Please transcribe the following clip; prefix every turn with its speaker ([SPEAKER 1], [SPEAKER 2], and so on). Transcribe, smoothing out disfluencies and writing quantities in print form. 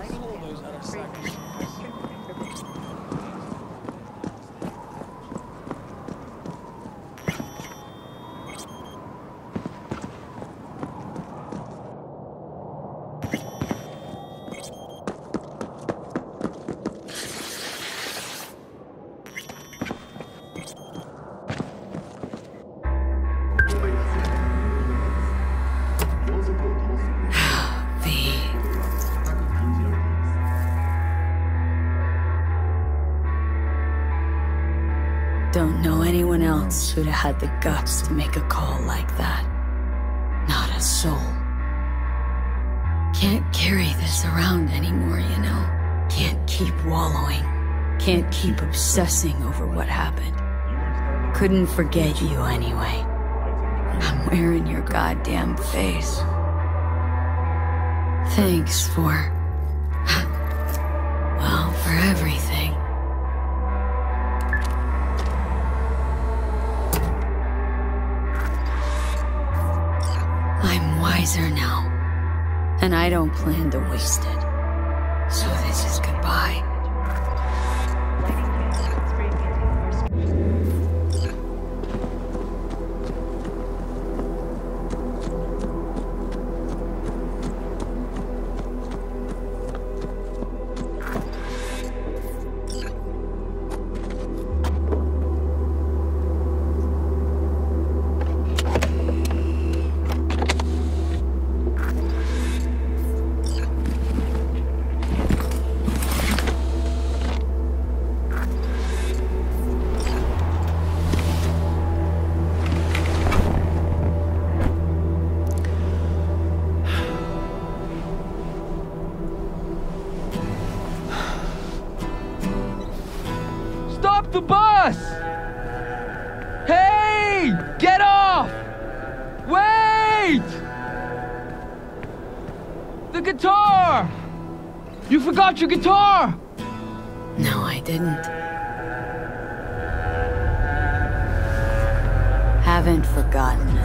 [SPEAKER 1] Don't know anyone else who'd have had the guts to make a call like that. Not a soul. Can't carry this around anymore, you know? Can't keep wallowing. Can't keep obsessing over what happened. Couldn't forget you anyway. I'm wearing your goddamn face. Thanks for... well, for everything. I'm wiser now, and I don't plan to waste it. So this is goodbye.
[SPEAKER 2] The bus! Hey! Get off! Wait! The guitar! You forgot your guitar!
[SPEAKER 1] No, I didn't. Haven't forgotten.